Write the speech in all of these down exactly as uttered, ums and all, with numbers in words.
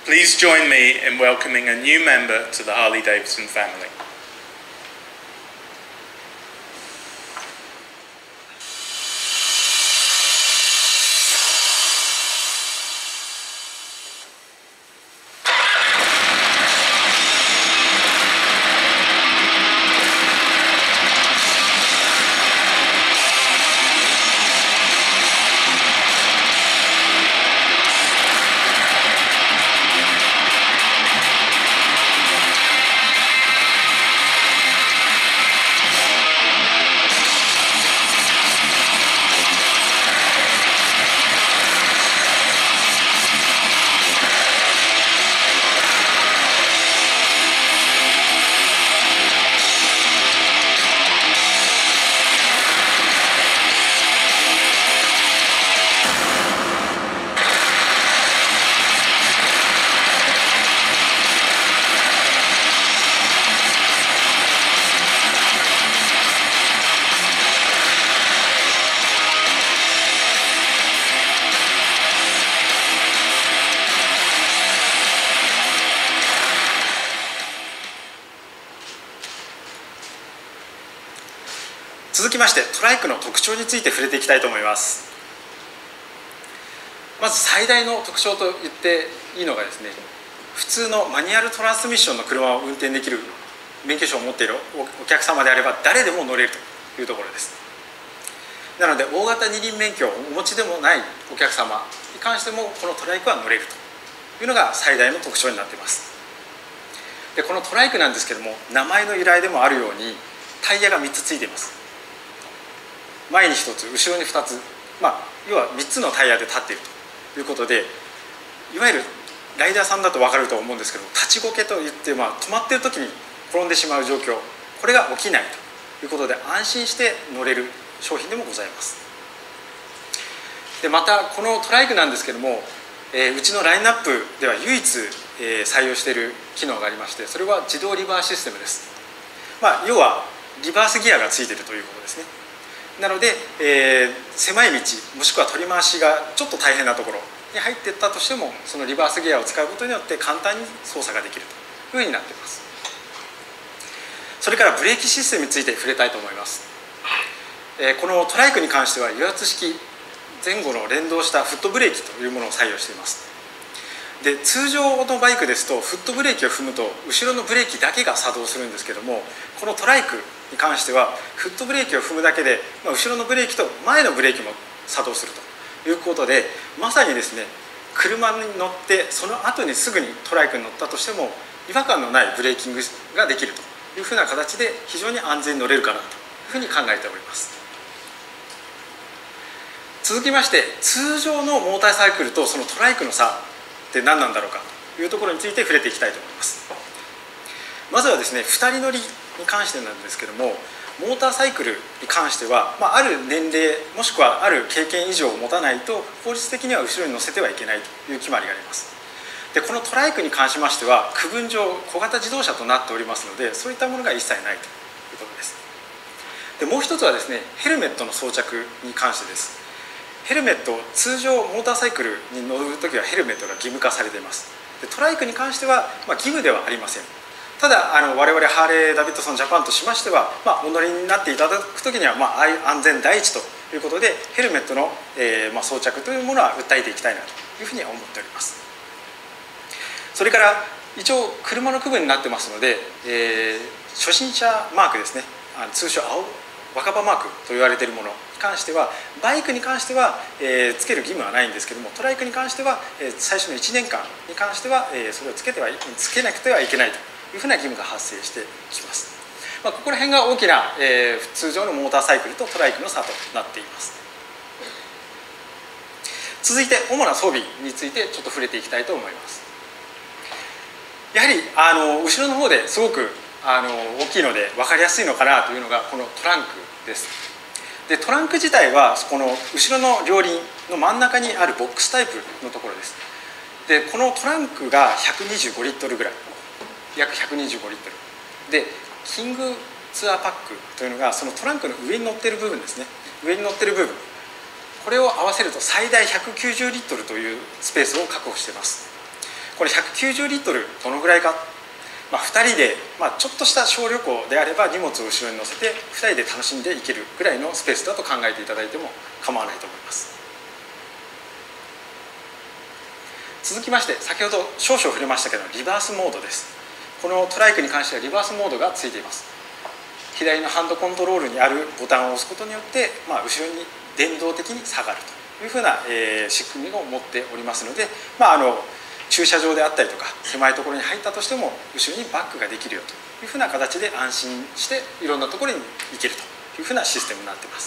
Please join me in welcoming a new member to the Harley-Davidson family. 続きましてトライクの特徴について触れていきたいと思います。まず最大の特徴と言っていいのがですね、普通のマニュアルトランスミッションの車を運転できる免許証を持っているお客様であれば誰でも乗れるというところです。なので大型二輪免許をお持ちでもないお客様に関してもこのトライクは乗れるというのが最大の特徴になっています。でこのトライクなんですけども、名前の由来でもあるようにタイヤがみっつついています。前にひとつ後ろにふたつ、まあ、要はみっつのタイヤで立っているということで、いわゆるライダーさんだと分かると思うんですけど、立ちこけといって、まあ、止まっている時に転んでしまう状況、これが起きないということで安心して乗れる商品でもございます。でまたこのトライクなんですけども、えー、うちのラインナップでは唯一、えー、採用している機能がありまして、それは自動リバーシステムです。まあ、要はリバースギアがついているということですね。なので、えー、狭い道もしくは取り回しがちょっと大変なところに入っていったとしても、そのリバースギアを使うことによって簡単に操作ができるというふうになっています。それからブレーキシステムについて触れたいと思います。えー、このトライクに関しては油圧式前後の連動したフットブレーキというものを採用しています。で通常のバイクですとフットブレーキを踏むと後ろのブレーキだけが作動するんですけども、このトライクに関してはフットブレーキを踏むだけで、まあ、後ろのブレーキと前のブレーキも作動するということで、まさにですね、車に乗ってその後にすぐにトライクに乗ったとしても違和感のないブレーキングができるというふうな形で非常に安全に乗れるかなというふうに考えております。続きまして、通常のモーターサイクルとそのトライクの差って何なんだろうかというところについて触れていきたいと思います。まずはですね、ふたり乗りに関してなんですけども、モーターサイクルに関しては、まあ、ある年齢もしくはある経験以上を持たないと法律的には後ろに乗せてはいけないという決まりがあります。でこのトライクに関しましては区分上小型自動車となっておりますので、そういったものが一切ないということです。でもう一つはですね、ヘルメットの装着に関してです。ヘルメット、通常モーターサイクルに乗るときはヘルメットが義務化されています。でトライクに関しては、まあ、義務ではありません。ただあの我々ハーレー・ダビッドソン・ジャパンとしましては、まあ、お乗りになっていただくときには、まあ、安全第一ということでヘルメットの、えーまあ、装着というものは訴えていきたいなというふうに思っております。それから一応車の区分になってますので、えー、初心者マークですね、あの通称青若葉マークと言われているものに関しては、バイクに関しては、えー、つける義務はないんですけども、トライクに関しては、えー、最初のいちねんかんに関しては、えー、それをつけてはつけなくてはいけないというふうな義務が発生してきます。まあ、ここら辺が大きな、えー、通常のモーターサイクルとトライクの差となっています。続いて主な装備についてちょっと触れていきたいと思います。やはりあの後ろの方ですごくあの大きいので分かりやすいのかなというのがこのトランクです。でトランク自体はこの後ろの両輪の真ん中にあるボックスタイプのところです。でこのトランクがひゃくにじゅうごリットルぐらい、約ひゃくにじゅうごリットルで、キングツアーパックというのがそのトランクの上に乗っている部分ですね、上に乗っている部分、これを合わせると最大ひゃくきゅうじゅうリットルというスペースを確保しています。 これひゃくきゅうじゅうリットルどのぐらいか、まあ、ふたりで、まあ、ちょっとした小旅行であれば荷物を後ろに乗せてふたりで楽しんでいけるぐらいのスペースだと考えていただいても構わないと思います。続きまして、先ほど少々触れましたけどリバースモードです。このトライクに関してはリバースモードがついています。左のハンドコントロールにあるボタンを押すことによって、まあ、後ろに電動的に下がるというふうな、えー、仕組みを持っておりますので、まあ、あの駐車場であったりとか狭いところに入ったとしても後ろにバックができるよというふうな形で安心していろんなところに行けるというふうなシステムになっています。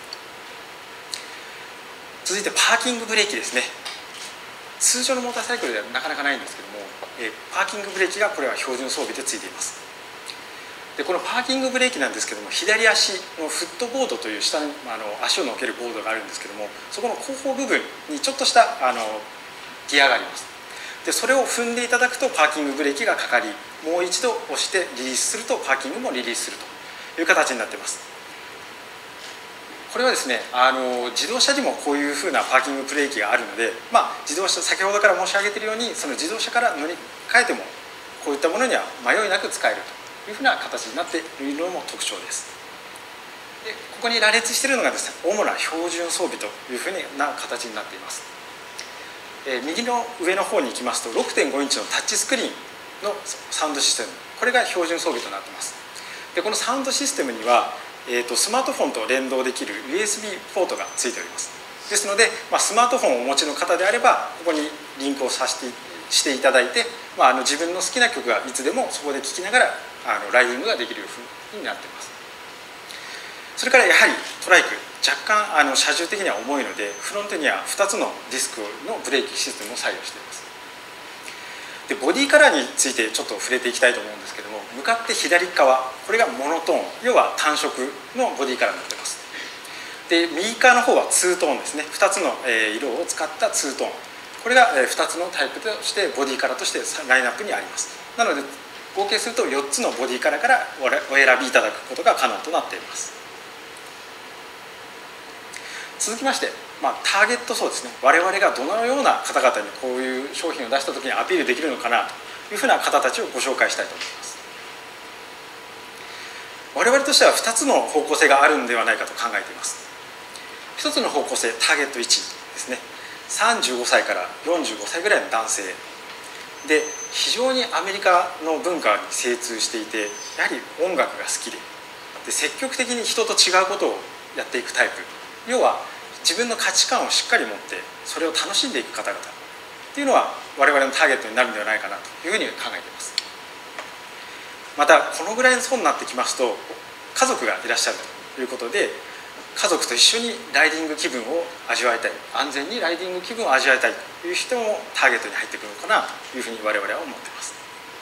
続いてパーキングブレーキですね。通常のモーターサイクルではなかなかないんですけども、えー、パーキングブレーキがこれは標準装備でついています。でこのパーキングブレーキなんですけども、左足のフットボードという下にあの足を乗っけるボードがあるんですけども、そこの後方部分にちょっとしたあのギアがあります。でそれを踏んでいただくとパーキングブレーキがかかり、もう一度押してリリースするとパーキングもリリースするという形になっています。これはですね、あの自動車にもこういうふうなパーキングブレーキがあるので、まあ、自動車先ほどから申し上げているようにその自動車から乗り換えてもこういったものには迷いなく使えるというふうな形になっているのも特徴です。でここに羅列しているのがですね、主な標準装備というふうな形になっています。えー、右の上の方に行きますと ろくてんごインチのタッチスクリーンのサウンドシステム、これが標準装備となっています。でこのサウンドシステムには、えー、とスマートフォンと連動できる ユーエスビー ポートがついております。ですので、まあ、スマートフォンをお持ちの方であればここにリンクをさせてしていただいて、まあ、あの自分の好きな曲がいつでもそこで聴きながらあのライディングができるふうになっています。それからやはりトライク若干あの車重的には重いので、フロントにはふたつのディスクのブレーキシステムを採用しています。でボディカラーについてちょっと触れていきたいと思うんですけども、向かって左側、これがモノトーン、要は単色のボディカラーになっています。で右側の方はツートーンですね。ふたつの色を使ったツートーン、これがふたつのタイプとしてボディカラーとしてラインナップにあります。なので合計するとよっつのボディカラーからお選びいただくことが可能となっています。続きまして、まあ、ターゲット層ですね。我々がどのような方々にこういう商品を出した時にアピールできるのかなというふうな方たちをご紹介したいと思います。我々としてはふたつの方向性があるんではないかと考えています。ひとつの方向性、ターゲットいちですね。さんじゅうごさいからよんじゅうごさいぐらいの男性で、非常にアメリカの文化に精通していて、やはり音楽が好きで、で積極的に人と違うことをやっていくタイプ、要は自分の価値観をしっかり持ってそれを楽しんでいく方々っていうのは我々のターゲットになるんではないかなというふうに考えています。またこのぐらいの層になってきますと、家族がいらっしゃるということで、家族と一緒にライディング気分を味わいたい、安全にライディング気分を味わいたいという人もターゲットに入ってくるのかなというふうに我々は思っています。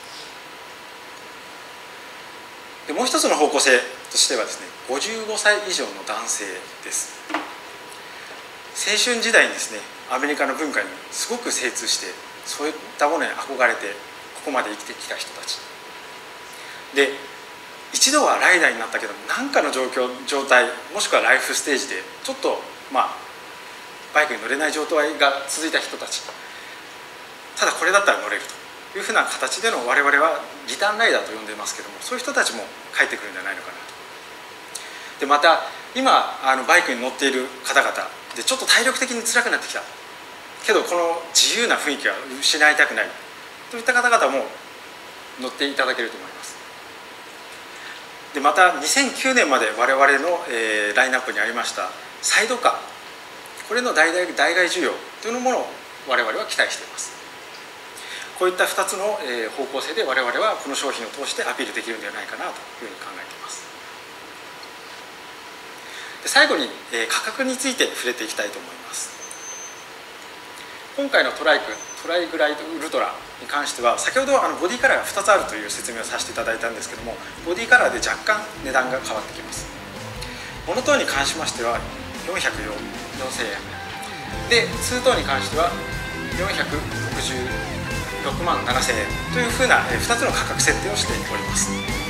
でもう一つの方向性としてはですね、ごじゅうごさい以上の男性です。青春時代にですね、アメリカの文化にすごく精通して、そういったものに憧れてここまで生きてきた人たちで、一度はライダーになったけども何かの状況状態もしくはライフステージでちょっとまあバイクに乗れない状態が続いた人たち、ただこれだったら乗れるというふうな形での、我々はリターンライダーと呼んでいますけども、そういう人たちも帰ってくるんじゃないのかなと。でまた今あのバイクに乗っている方々でちょっと体力的に辛くなってきたけどこの自由な雰囲気は失いたくないといった方々も乗っていただけると思います。でまたにせんきゅうねんまで我々の、えー、ラインナップにありましたサイドカー、これの代替代替需要というものを我々は期待しています。こういったふたつの、えー、方向性で我々はこの商品を通してアピールできるんではないかなというふうに考えています。で最後に、えー、価格について触れていきたいと思います。今回のトライクトライグライドウルトラに関しては、先ほどあのボディカラーがふたつあるという説明をさせていただいたんですけども、ボディカラーで若干値段が変わってきます。モノトーンに関しましてはよんひゃくよんせんえんで、ツートーンに関してはよんひゃくろくじゅうろくまんななせんえんというふうなふたつの価格設定をしております。